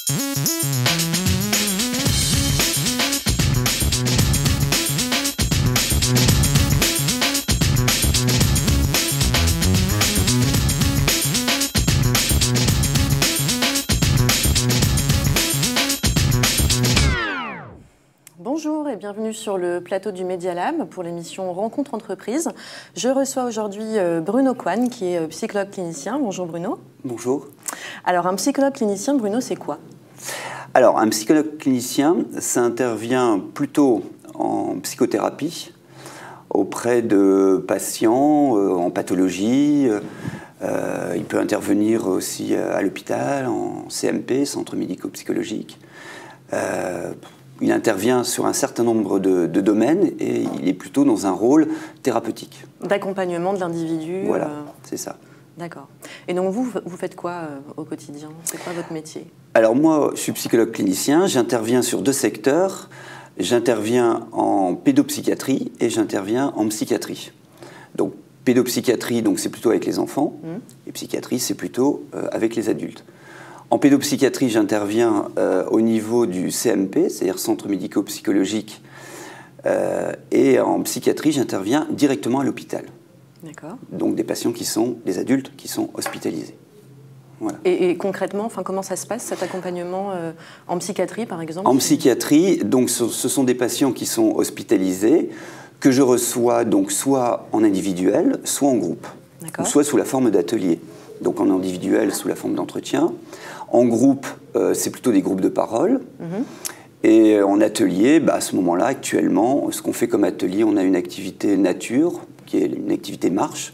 Bonjour et bienvenue sur le plateau du Media Lab pour l'émission Rencontre Entreprise. Je reçois aujourd'hui Bruno Coine qui est psychologue clinicien. Bonjour Bruno. Bonjour. Alors un psychologue clinicien, Bruno, c'est quoi? Alors un psychologue clinicien, ça intervient plutôt en psychothérapie auprès de patients en pathologie. Il peut intervenir aussi à l'hôpital, en CMP, centre médico-psychologique. Il intervient sur un certain nombre de domaines et il est plutôt dans un rôle thérapeutique. D'accompagnement de l'individu. Voilà, c'est ça. D'accord. Et donc vous faites quoi au quotidien? C'est quoi votre métier? Alors moi, je suis psychologue clinicien, j'interviens sur deux secteurs. J'interviens en pédopsychiatrie et j'interviens en psychiatrie. Donc pédopsychiatrie, c'est plutôt avec les enfants, et psychiatrie, c'est plutôt avec les adultes. En pédopsychiatrie, j'interviens au niveau du CMP, c'est-à-dire centre médico-psychologique, et en psychiatrie, j'interviens directement à l'hôpital. D'accord. Donc des adultes qui sont hospitalisés. Voilà. Et concrètement, comment ça se passe cet accompagnement en psychiatrie, par exemple? En psychiatrie, ce sont des patients qui sont hospitalisés, que je reçois soit en individuel, soit en groupe, ou soit sous la forme d'ateliers. Donc en individuel, sous la forme d'entretien. En groupe, c'est plutôt des groupes de parole. Et en atelier, à ce moment-là, actuellement, ce qu'on fait comme atelier, on a une activité nature, qui est une activité marche,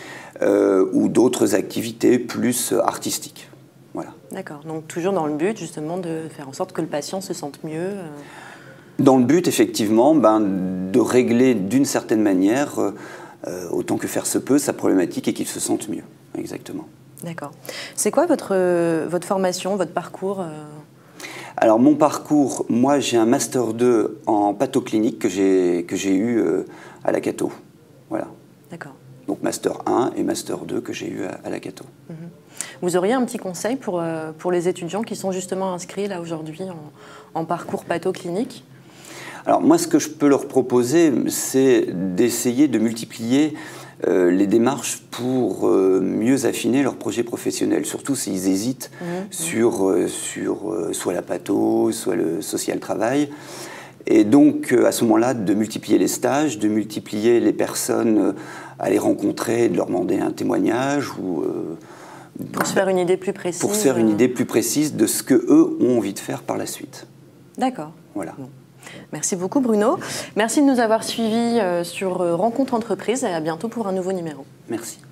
ou d'autres activités plus artistiques. Voilà. D'accord. Donc toujours dans le but, justement, de faire en sorte que le patient se sente mieux. Dans le but, effectivement, de régler d'une certaine manière, autant que faire se peut, sa problématique et qu'il se sente mieux. Exactement. D'accord. C'est quoi votre formation, votre parcours? Alors mon parcours, moi j'ai un Master 2 en pathoclinique que j'ai eu à la Cato. Voilà. D'accord. Donc Master 1 et Master 2 que j'ai eu à la Cato. Vous auriez un petit conseil pour les étudiants qui sont justement inscrits là aujourd'hui en parcours pathoclinique? Alors moi ce que je peux leur proposer, c'est d'essayer de multiplier les démarches pour mieux affiner leur projet professionnel, surtout s'ils hésitent sur soit la patho, soit le social travail. Et donc à ce moment-là, de multiplier les stages, de multiplier les personnes à les rencontrer, de leur demander un témoignage ou pour se faire une idée plus précise. Pour se faire une idée plus précise de ce qu'eux ont envie de faire par la suite. D'accord. Voilà. Bon. Merci beaucoup Bruno. Merci de nous avoir suivis sur Rencontre Entreprise et à bientôt pour un nouveau numéro. Merci.